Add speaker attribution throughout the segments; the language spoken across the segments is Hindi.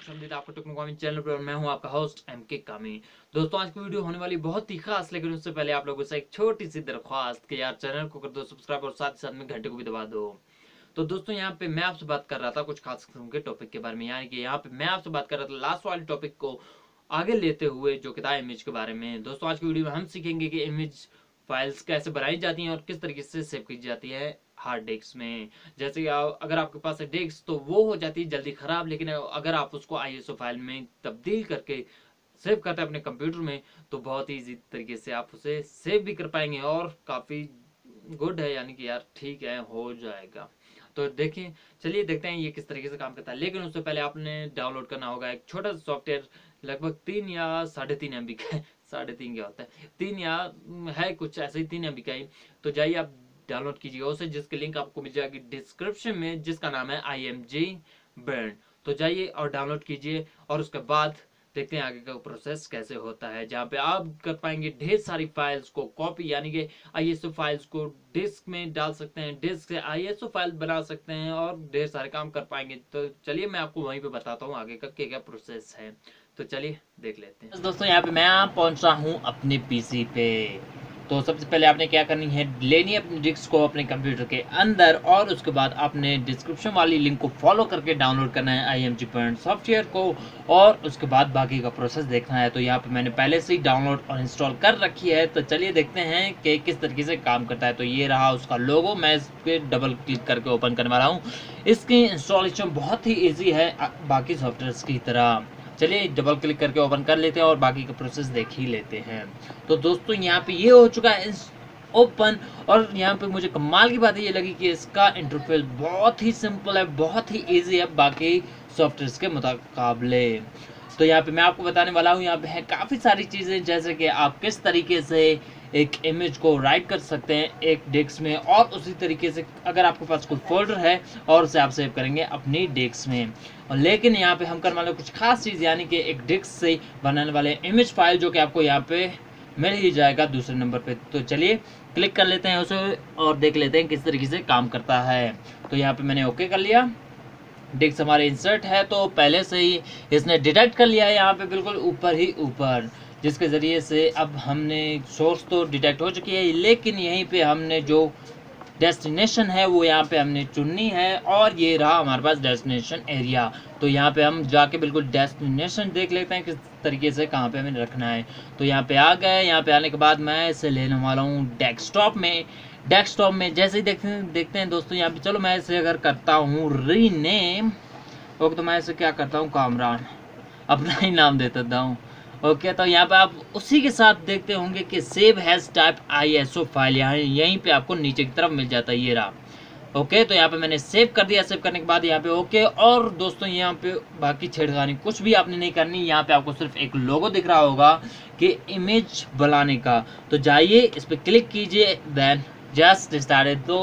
Speaker 1: खुशामदीद आपका टेक्नोकॉमी चैनल पर। मैं हूं आपका होस्ट एमके कामी। दोस्तों आज की वीडियो होने वाली बहुत ही खास, लेकिन उससे पहले आप लोगों से एक छोटी सी दरख्वास्त कि यार चैनल को कर दो सब्सक्राइब और साथ ही साथ में घंटे को भी दबा दो। तो दोस्तों यहाँ पे मैं आपसे बात कर रहा था कुछ खास किस्म के टॉपिक के बारे में, यानी कि यहाँ पे मैं आपसे बात कर रहा था लास्ट वाले टॉपिक को आगे लेते हुए जो कि था इमेज के बारे में। दोस्तों आज की वीडियो में हम सीखेंगे कि इमेज फाइल्स कैसे बनाई जाती हैं और किस तरीके से सेव की जाती है हार्ड डिस्क में। जैसे कि अगर आपके पास है डिस्क तो वो हो जाती है जल्दी खराब, लेकिन अगर आप उसको आईएसओ फाइल में तब्दील करके सेव करते हैं अपने कंप्यूटर में तो बहुत ही इजी तरीके से आप उसे सेव भी कर पाएंगे और काफ़ी गुड है, यानी कि यार ठीक है हो जाएगा। तो देखिए चलिए देखते हैं ये किस तरीके से काम करता है। लेकिन उससे पहले आपने डाउनलोड करना होगा एक छोटा सा सॉफ्टवेयर, लगभग 3 या 3.5 MB का है। 3.5 क्या होता है, 3 या है कुछ ऐसे ही 3 MB का ही। तो जाइए आप डाउनलोड कीजिएगा उसे, जिसकी लिंक आपको मिल जाएगी डिस्क्रिप्शन में, जिसका नाम है IMG Burn। तो जाइए और डाउनलोड कीजिए और उसके बाद देखते हैं आगे का प्रोसेस कैसे होता है, जहाँ पे आप कर पाएंगे ढेर सारी फाइल्स को कॉपी, यानी कि आईएसओ फाइल्स को डिस्क में डाल सकते हैं, डिस्क से आईएसओ फाइल बना सकते हैं और ढेर सारे काम कर पाएंगे। तो चलिए मैं आपको वहीं पे बताता हूँ आगे का क्या क्या प्रोसेस है। तो चलिए देख लेते हैं। दोस्तों यहाँ पे मैं पहुँच रहा हूँ अपने पीसी पे। तो सबसे पहले आपने क्या करनी है, लेनी है अपनी डिस्क को अपने कंप्यूटर के अंदर और उसके बाद आपने डिस्क्रिप्शन वाली लिंक को फॉलो करके डाउनलोड करना है IMG Burn सॉफ्टवेयर को और उसके बाद बाकी का प्रोसेस देखना है। तो यहाँ पे मैंने पहले से ही डाउनलोड और इंस्टॉल कर रखी है। तो चलिए देखते हैं कि किस तरीके से काम करता है। तो ये रहा उसका लोगो, मैं इस पर डबल क्लिक करके ओपन करने वाला हूँ। इसकी इंस्टॉलेशन बहुत ही ईजी है बाकी सॉफ्टवेयर की तरह। चलिए डबल क्लिक करके ओपन कर लेते हैं और बाकी का प्रोसेस देख ही लेते हैं। तो दोस्तों यहाँ पे ये हो चुका है ओपन, और यहाँ पे मुझे कमाल की बात ये लगी कि इसका इंटरफेस बहुत ही सिंपल है, बहुत ही इजी है बाकी सॉफ्टवेयर के मुकाबले। तो यहाँ पे मैं आपको बताने वाला हूँ, यहाँ पे है काफ़ी सारी चीज़ें, जैसे कि आप किस तरीके से एक इमेज को राइट कर सकते हैं एक डिस्क में, और उसी तरीके से अगर आपके पास कोई फोल्डर है और उसे आप सेव करेंगे अपनी डिस्क में। और लेकिन यहाँ पे हम करने वाले कुछ खास चीज़, यानी कि एक डिस्क से बनाने वाले इमेज फाइल जो कि आपको यहाँ पे मिल ही जाएगा दूसरे नंबर पे। तो चलिए क्लिक कर लेते हैं उसे और देख लेते हैं किस तरीके से काम करता है। तो यहाँ पे मैंने ओके कर लिया। डिस्क हमारे इंसर्ट है तो पहले से ही इसने डिटेक्ट कर लिया है यहाँ पे बिल्कुल ऊपर ही ऊपर, जिसके ज़रिए से अब हमने सोर्स तो डिटेक्ट हो चुकी है, लेकिन यहीं पे हमने जो डेस्टिनेशन है वो यहाँ पे हमने चुननी है और ये रहा हमारे पास डेस्टिनेशन एरिया। तो यहाँ पे हम जाके बिल्कुल डेस्टिनेशन देख लेते हैं किस तरीके से कहाँ पे हमें रखना है। तो यहाँ पे आ गए। यहाँ पे आने के बाद मैं इसे लेने वाला हूँ डेस्कटॉप में। डेस्कटॉप में जैसे ही देखते हैं दोस्तों, यहाँ पे चलो मैं इसे अगर करता हूँ रीनेम, ओके, तो मैं इसे क्या करता हूँ, कामरान अपना ही नाम दे देता हूँ। ओके, तो यहाँ पे आप उसी के साथ देखते होंगे कि save has type ISO file, यहाँ यहीं पे आपको नीचे की तरफ मिल जाता है, ये रहा। ओके, तो यहाँ पे मैंने सेव कर दिया। सेव करने के बाद यहाँ पे ओके। और दोस्तों यहाँ पे बाकी छेड़खानी कुछ भी आपने नहीं करनी, यहाँ पे आपको सिर्फ एक लोगो दिख रहा होगा कि इमेज बनाने का। तो जाइए इस पर क्लिक कीजिए, देन जस्ट स्टार्टेड। तो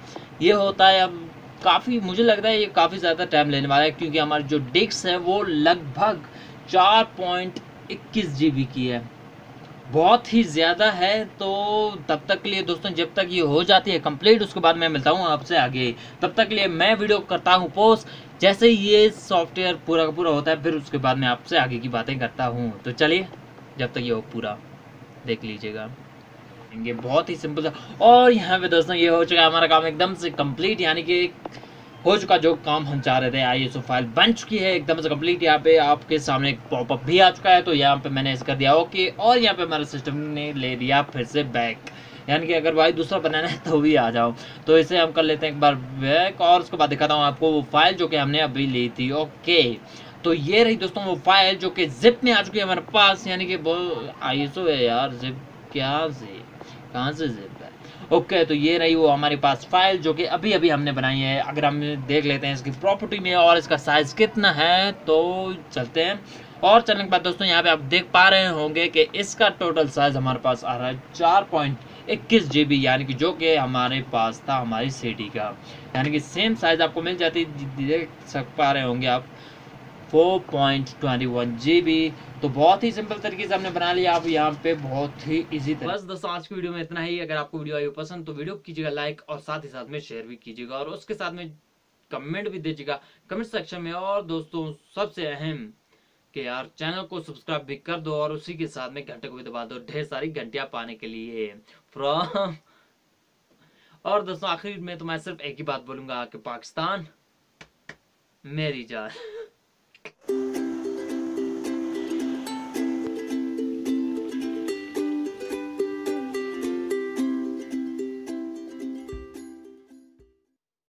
Speaker 1: ये होता है। अब काफ़ी मुझे लग रहा है ये काफ़ी ज़्यादा टाइम लेने वाला है, क्योंकि हमारी जो डिस्क है वो लगभग 4.21 GB की है, बहुत ही ज़्यादा है। तो तब तक के लिए दोस्तों, जब तक ये हो जाती है कंप्लीट, उसके बाद मैं मिलता हूँ आपसे आगे। तब तक के लिए मैं वीडियो करता हूँ पोस्ट, जैसे ही ये सॉफ्टवेयर पूरा का पूरा होता है फिर उसके बाद मैं आपसे आगे की बातें करता हूँ। तो चलिए जब तक ये हो पूरा देख लीजिएगा। ये बहुत ही सिंपल था। और यहाँ पे दोस्तों ये हो चुका है हमारा काम एकदम से कंप्लीट, यानी कि हो चुका जो काम हम चाह रहे थे। ISO फाइल बन चुकी है एकदम से कंप्लीट। यहाँ पे आपके सामने एक पॉपअप भी आ चुका है, तो यहाँ पे मैंने इसे कर दिया ओके, और यहाँ पे हमारे सिस्टम ने ले लिया फिर से बैक, यानी कि अगर भाई दूसरा बनाना है तो भी आ जाओ। तो इसे हम कर लेते हैं एक बार बैक, और उसके बाद दिखाता हूँ आपको वो फाइल जो कि हमने अभी ली थी। ओके, तो ये रही दोस्तों वो फाइल जो कि जिप में आ चुकी है हमारे पास, यानी कि वो ISO है यार, जिप क्या से कहाँ से जिप है। ओके, तो ये रही वो हमारे पास फाइल जो कि अभी अभी हमने बनाई है। अगर हम देख लेते हैं इसकी प्रॉपर्टी में और इसका साइज़ कितना है, तो चलते हैं। और चलने के बाद दोस्तों यहाँ पे आप देख पा रहे होंगे कि इसका टोटल साइज़ हमारे पास आ रहा है 4.21 GB, यानी कि जो कि हमारे पास था हमारी CD का, यानी कि सेम साइज़ आपको मिल जाती, देख पा रहे होंगे आप 4.21 GB। तो बहुत ही सिंपल तरीके से हमने बना लिया। आप यहाँ पे बहुत ही इजी बस दोस्तों आज की वीडियो में इतना ही। अगर आपको वीडियो आई पसंद तो वीडियो कीजिएगा लाइक और साथ ही साथ में शेयर भी कीजिएगा, और उसके साथ में कमेंट भी दीजिएगा कमेंट सेक्शन में। और दोस्तों सबसे अहम कि यार चैनल को सब्सक्राइब भी कर दो और उसी के साथ में घंटे को भी दबा दो ढेर सारी घंटियां पाने के लिए फ्रॉम। और दोस्तों आखिर में तो मैं सिर्फ एक ही बात बोलूंगा कि पाकिस्तान मेरी जान।